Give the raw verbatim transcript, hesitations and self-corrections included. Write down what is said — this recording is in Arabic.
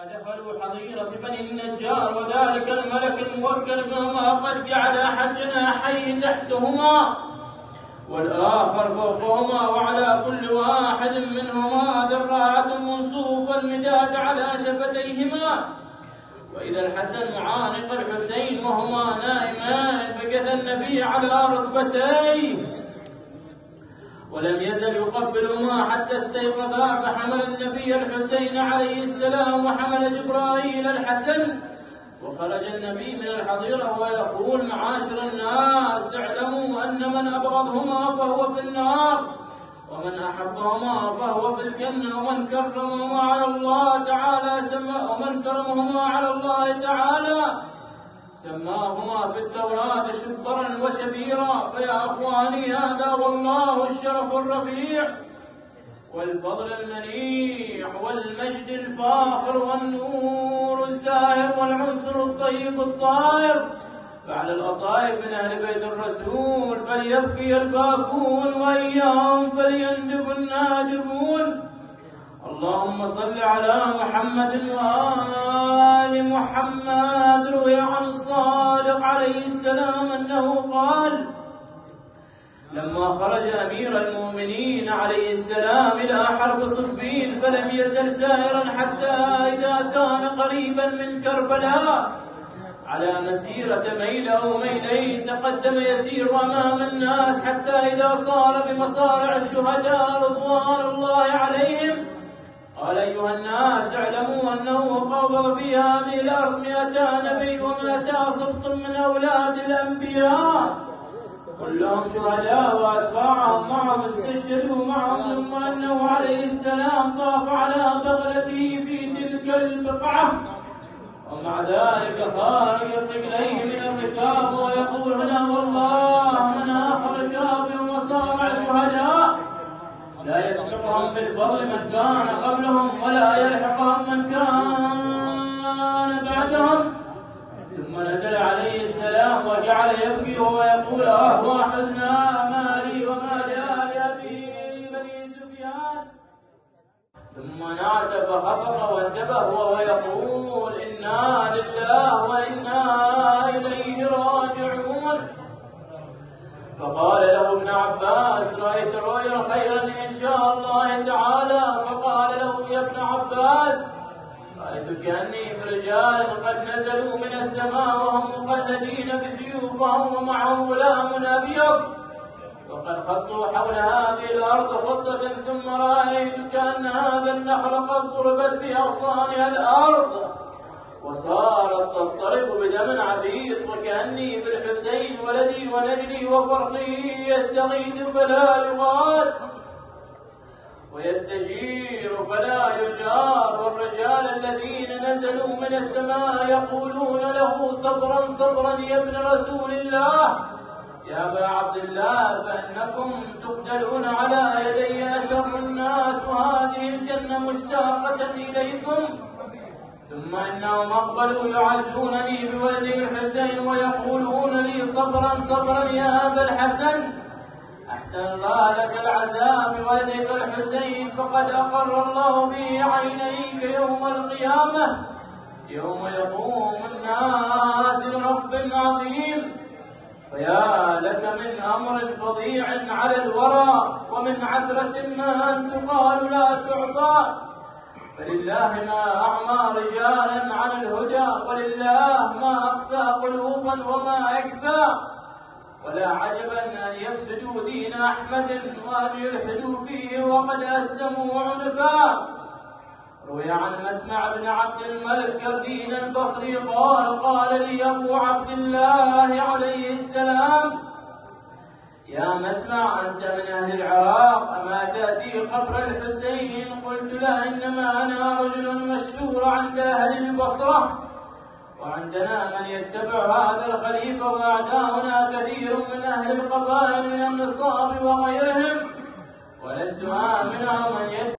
دخلوا حظيرة بني النجار، وذلك الملك الموكل بهما قد جعل أحد جناحيه تحتهما والآخر فوقهما، وعلى كل واحد منهما ذراعة منصوب والمداد على شفتيهما. وإذا الحسن معانق الحسين وهما نائمان، فجثى النبي على ركبتيه ولم يزل يقبلهما حتى استيقظا، فحمل النبي الحسين عليه السلام وحمل جبرائيل الحسن، وخرج النبي من الحظيرة ويقول: معاشر الناس، اعلموا أن من أبغضهما فهو في النار، ومن أحبهما فهو في الجنة، ومن كرمهما على الله تعالى سما ومن كرمهما على الله تعالى سماهما في التوراة شبرا وشبيرا. فيا أخواني، هذا والله الشرف الرفيع والفضل المنيع والمجد الفاخر والنور الزاهر والعنصر الطيب الطاهر. فعلى الأطايب من أهل بيت الرسول فليبكي الباكون، وإياهم فليندب النادبون. اللهم صل على محمد وآل محمد. روي عن الصادق عليه السلام أنه قال: لما خرج أمير المؤمنين عليه السلام إلى حرب صفين فلم يزل سائرا حتى إذا كان قريبا من كربلاء على مسيرة ميل أو ميلين تقدم يسير أمام الناس حتى إذا صار بمصارع الشهداء رضوان الله عليهم قال: أيها الناس، اعلموا أنه قبض في هذه الأرض مئتا نبي ومئتا سبط من أولاد الأنبياء، كلهم شهداء وأتباعهم معهم استشهدوا معهم، ثم أنه عليه السلام طاف على بغلته في تلك البقعة، ومع ذلك خارج رجليه من الركاب ويقول: هنا والله من آخر ركاب ومصارع شهداء لا يسبقهم بالفضل من كان قبلهم ولا يلحقهم من كان بعدهم. ثم نزل عليه السلام وجعل يبكي وهو يقول: أهوى حزنا ما لي وما لآل أبي بني سفيان. ثم نعس فخفق وانتبه وهو يقول: إنا لله وإنا إليه راجعون. فقال له ابن عباس: رأيت رؤيا خيرا إن شاء الله تعالى. فقال له: يا ابن عباس، رأيت كأني برجال قد نزلوا من السماء وهم مقلدين بسيوفهم ومعهم غلام أبيض، وقد خطوا حول هذه الأرض خطة، ثم رأيت كأن هذا النخل قد ضربت بأغصانها الأرض وصارت تضطرب بدم عبيط، وكأني بالحسين ولدي ونجلي وفرخي يستغيث فلا يغاث ويستجير فلا يجار، والرجال الذين نزلوا من السماء يقولون له: صبرا صبرا يا ابن رسول الله، يا أبا عبد الله، فإنكم تقتلون على يدي أشر الناس، وهذه الجنة مشتاقة إليكم. ثم إنهم أقبلوا يعزونني بولدي الحسين ويقولون لي: صبرا صبرا يا أبا الحسن، أحسن الله لك العزاء بولدك الحسين، فقد أقر الله به عينيك يوم القيامة، يوم يقوم الناس لرب عظيم. فيا لك من أمر فظيع على الورى، ومن عثرة ما أن تقال لا تعطى، فلله ما أعمى رجالا عن الهدى، ولله ما أقسى قلوبا وما أكفى، ولا عجبا أن يفسدوا دين أحمد وأن يلحدوا فيه وقد أسلموا عنفا. روي عن مسمع بن عبد الملك كردين البصري قال: قال لي أبو عبد الله عليه السلام: يا مسمع، أنت من أهل العراق، أما تأتي قبر الحسين؟ قلت: لا، إنما أنا رجل مشهور عند أهل البصرة، وعندنا من يتبع هذا الخليفة، وأعداؤنا كثير من أهل القبائل من النصاب وغيرهم، ولست آمنا من يتبع